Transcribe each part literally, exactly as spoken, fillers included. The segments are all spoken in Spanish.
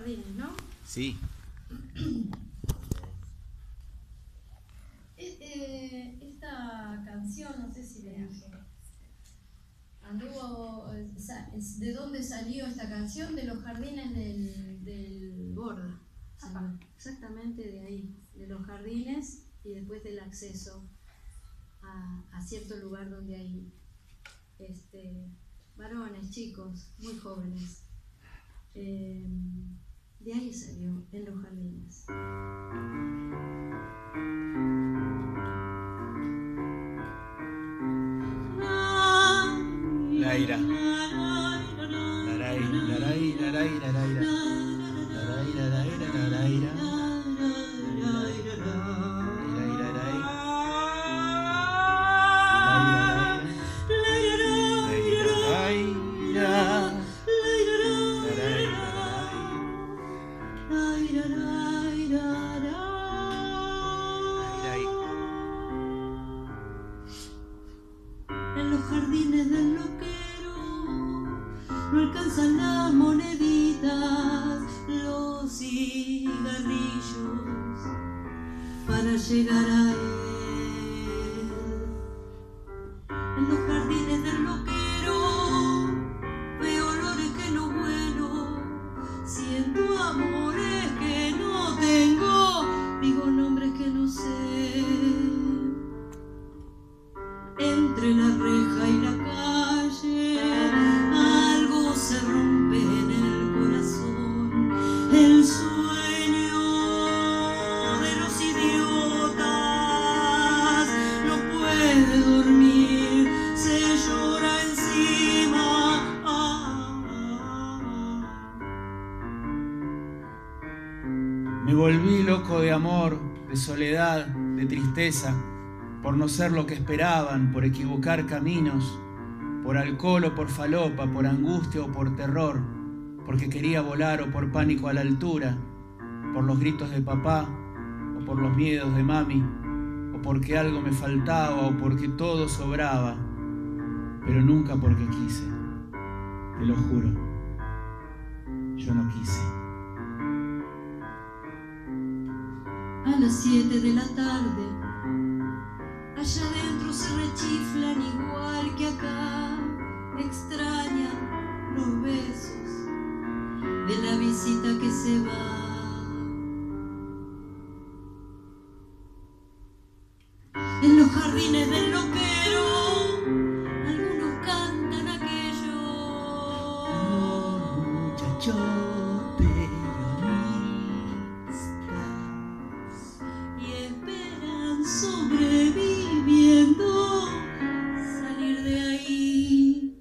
jardines, ¿no? Sí. Eh, esta canción, no sé si le dije, anduvo, ¿de dónde salió esta canción? De los jardines del, del Borda. Ajá. Exactamente de ahí, de los jardines y después del acceso a, a cierto lugar donde hay este, varones, chicos, muy jóvenes. Eh, de ahí salió, en los jardines. Laira. Laray, laray, laray, laray, laray, laray, laray, laray. En los jardines del loquero no alcanzan las moneditas, los cigarrillos para llegar a él. En los jardines del loquero veo olores que no huelo, siento amores que no tengo, digo nombres que no sé. Entre la reja y la calle algo se rompe en el corazón, el sueño de los idiotas no puede dormir, se llora encima. Ah, ah, ah. Me volví loco de amor, de soledad, de tristeza, por no ser lo que esperaban, por equivocar caminos, por alcohol o por falopa, por angustia o por terror, porque quería volar o por pánico a la altura, por los gritos de papá o por los miedos de mami, o porque algo me faltaba o porque todo sobraba, pero nunca porque quise, te lo juro, yo no quise. A las siete de la tarde allá adentro se rechiflan igual que acá, extrañan los besos de la visita que se va. En los jardines del loquero algunos cantan aquello. Amor, muchacho, y esperan sobreviviendo salir de ahí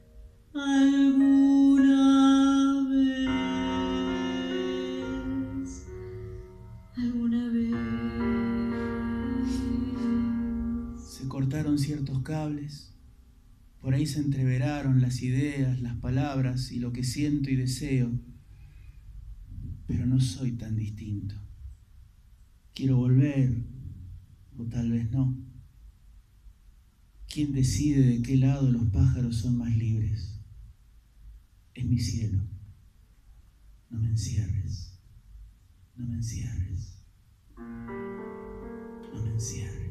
alguna vez, alguna vez. Se cortaron ciertos cables, por ahí se entreveraron las ideas, las palabras y lo que siento y deseo, pero no soy tan distinto. Quiero volver, o tal vez no. ¿Quién decide de qué lado los pájaros son más libres? Es mi cielo. No me encierres. No me encierres. No me encierres.